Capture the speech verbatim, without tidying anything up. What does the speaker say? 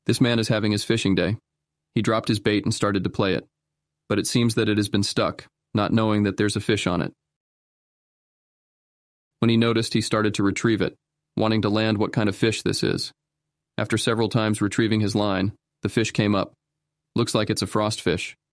This man is having his fishing day. He dropped his bait and started to play it, but it seems that it has been stuck, not knowing that there's a fish on it. When he noticed, he started to retrieve it, wanting to land what kind of fish this is. After several times retrieving his line, the fish came up. Looks like it's a frost fish.